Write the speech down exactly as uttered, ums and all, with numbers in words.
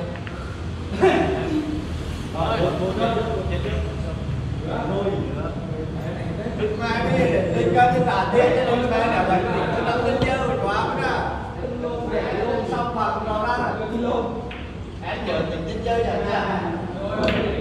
Đừng mai đi, đừng cho cái tà tiết cho đừng mai là bệnh nó đâm lên dơ mình quá mới ra. Luôn để luôn xong phần rồi ra là luôn. Em giờ mình chơi chơi vậy nha.